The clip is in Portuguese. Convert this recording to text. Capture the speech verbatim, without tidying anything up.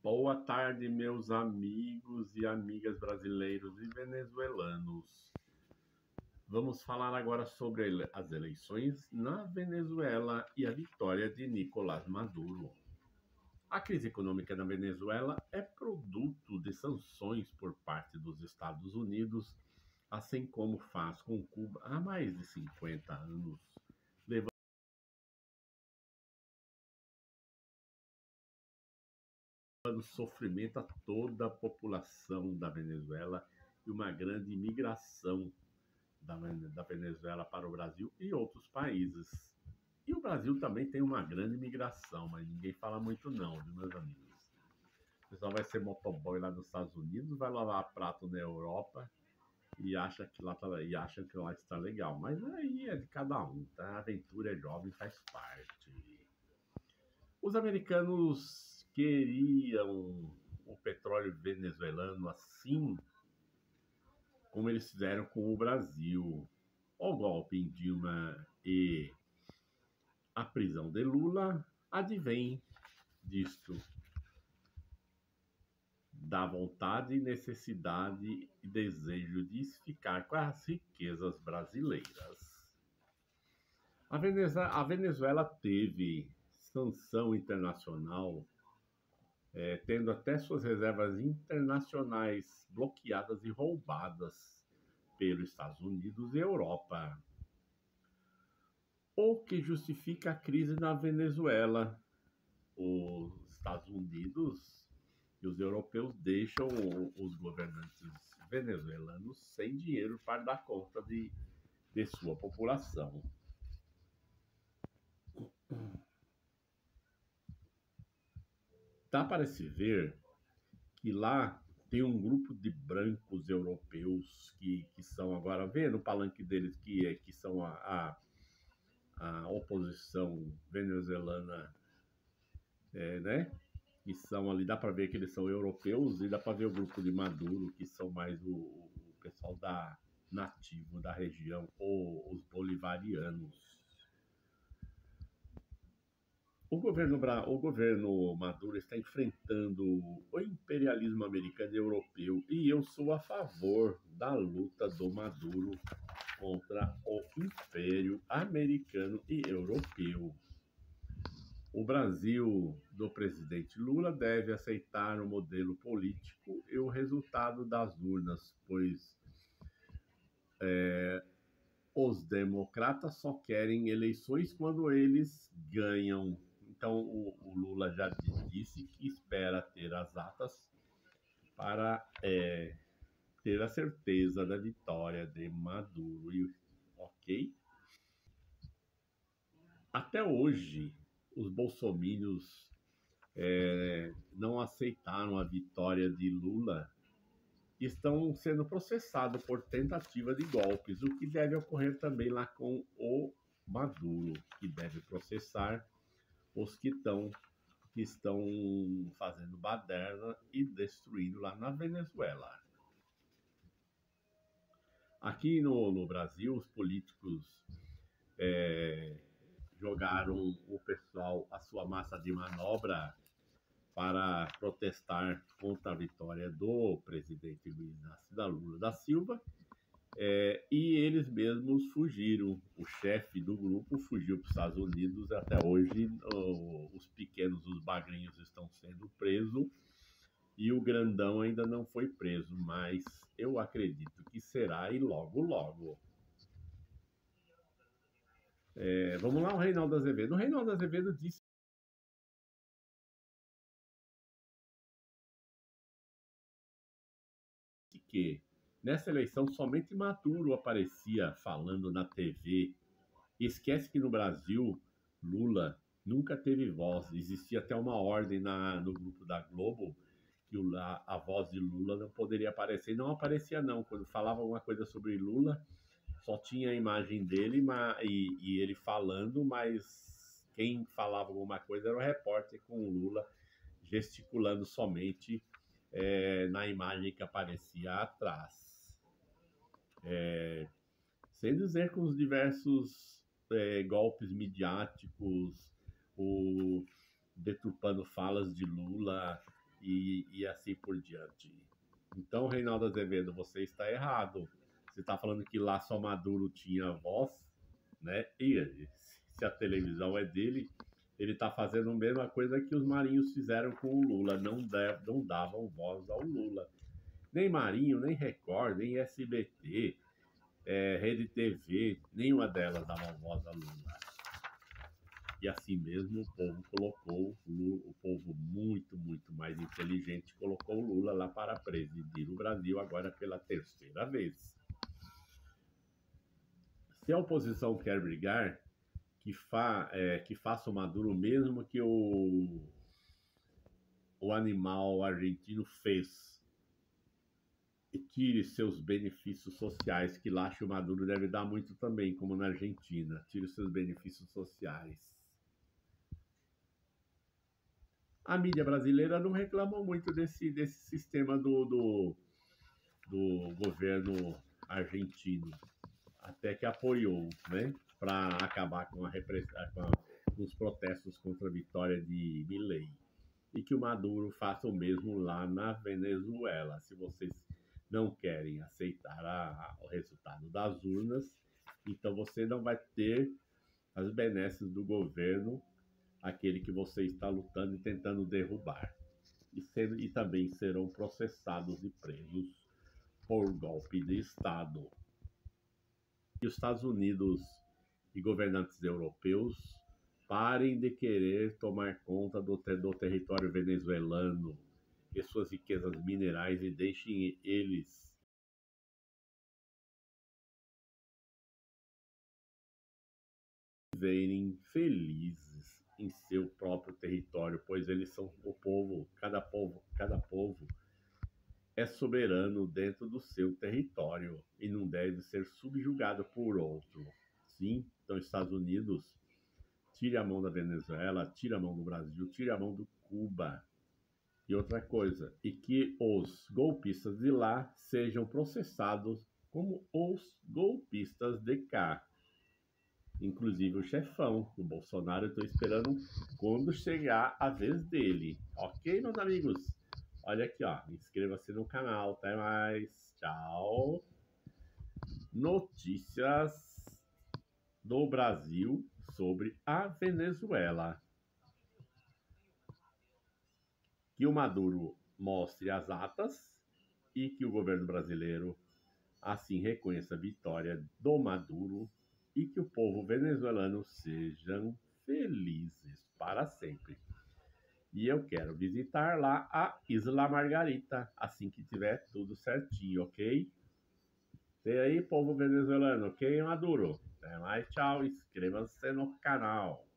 Boa tarde, meus amigos e amigas brasileiros e venezuelanos. Vamos falar agora sobre ele- as eleições na Venezuela e a vitória de Nicolás Maduro. A crise econômica na Venezuela é produto de sanções por parte dos Estados Unidos, assim como faz com Cuba há mais de cinquenta anos, levando sofrimento a toda a população da Venezuela e uma grande imigração da, da Venezuela para o Brasil e outros países. E o Brasil também tem uma grande migração, mas ninguém fala muito não, viu, meus amigos? O pessoal vai ser motoboy lá nos Estados Unidos, vai lavar prato na Europa e acha que lá, tá, e acha que lá está legal. Mas aí é de cada um, tá? A aventura é jovem, faz parte. Os americanos queriam o petróleo venezuelano assim como eles fizeram com o Brasil. O golpe em Dilma e a prisão de Lula advém disto, da vontade, necessidade e desejo de ficar com as riquezas brasileiras. A Venezuela, a Venezuela teve sanção internacional, é, tendo até suas reservas internacionais bloqueadas e roubadas pelos Estados Unidos e Europa. O que justifica a crise na Venezuela. Os Estados Unidos e os europeus deixam os governantes venezuelanos sem dinheiro para dar conta de, de sua população. Dá para se ver que lá tem um grupo de brancos europeus que, que são agora, vendo o palanque deles, que, é, que são a, a, a oposição venezuelana, é, né? Que são ali, dá para ver que eles são europeus e dá para ver o grupo de Maduro, que são mais o, o pessoal da nativo da região, ou os bolivarianos. O governo, o governo Maduro está enfrentando o imperialismo americano e europeu e eu sou a favor da luta do Maduro contra o império americano e europeu. O Brasil do presidente Lula deve aceitar o modelo político e o resultado das urnas, pois é, os democratas só querem eleições quando eles ganham. Então, o, o Lula já disse que espera ter as atas para é, ter a certeza da vitória de Maduro. E, ok? Até hoje, os bolsomínios é, não aceitaram a vitória de Lula e estão sendo processados por tentativa de golpes, o que deve ocorrer também lá com o Maduro, que deve processar os que estão, que estão fazendo baderna e destruindo lá na Venezuela. Aqui no, no Brasil, os políticos é, jogaram o pessoal, a sua massa de manobra para protestar contra a vitória do presidente Luiz Inácio da Lula da Silva, é, e eles mesmos fugiram. O chefe do grupo fugiu para os Estados Unidos. Até hoje, o, os pequenos, os bagrinhos, estão sendo presos e o grandão ainda não foi preso, mas eu acredito que será e logo, logo. É, vamos lá, o Reinaldo Azevedo. O Reinaldo Azevedo disse que nessa eleição somente Maduro aparecia falando na T V. Esquece que no Brasil Lula nunca teve voz. Existia até uma ordem na, no grupo da Globo que o, a, a voz de Lula não poderia aparecer. E não aparecia não. Quando falava alguma coisa sobre Lula, só tinha a imagem dele e, e ele falando, mas quem falava alguma coisa era o repórter com o Lula gesticulando somente é, na imagem que aparecia atrás. É, sem dizer com os diversos é, golpes midiáticos, o deturpando falas de Lula, e, e assim por diante. Então, Reinaldo Azevedo, você está errado. Você está falando que lá só Maduro tinha voz, né? E se a televisão é dele, ele está fazendo a mesma coisa que os marinhos fizeram com o Lula. Não, deve, não davam voz ao Lula. Nem Marinho, nem Record, nem S B T, é, Rede T V, nenhuma delas dava voz a Lula. E assim mesmo o povo colocou, o povo muito, muito mais inteligente, colocou o Lula lá para presidir o Brasil agora pela terceira vez. Se a oposição quer brigar, que, fa, é, que faça o Maduro mesmo que o, o animal argentino fez. E tire seus benefícios sociais, que lá o Maduro deve dar muito também, como na Argentina. Tire seus benefícios sociais. A mídia brasileira não reclamou muito desse, desse sistema do, do, do governo argentino. Até que apoiou, né? Para acabar com, a repress... com, a... com os protestos contra a vitória de Milei. E que o Maduro faça o mesmo lá na Venezuela. Se vocês não querem aceitar a, a, o resultado das urnas, então você não vai ter as benesses do governo, aquele que você está lutando e tentando derrubar. E, ser, e também serão processados e presos por golpe de Estado. E os Estados Unidos e governantes europeus parem de querer tomar conta do, do território venezuelano e suas riquezas minerais e deixem eles viverem felizes em seu próprio território, pois eles são o povo, cada povo, cada povo é soberano dentro do seu território e não deve ser subjugado por outro. Sim, então Estados Unidos, tire a mão da Venezuela, tire a mão do Brasil, tire a mão do Cuba. E outra coisa, e que os golpistas de lá sejam processados como os golpistas de cá. Inclusive o chefão, o Bolsonaro, eu estou esperando quando chegar a vez dele. Ok, meus amigos? Olha aqui, ó. Inscreva-se no canal. Até mais. Tchau. Notícias do Brasil sobre a Venezuela. Que o Maduro mostre as atas e que o governo brasileiro assim reconheça a vitória do Maduro e que o povo venezuelano sejam felizes para sempre. E eu quero visitar lá a Isla Margarita assim que tiver tudo certinho, ok? E aí, povo venezuelano, ok, Maduro? Até mais, tchau, inscreva-se no canal.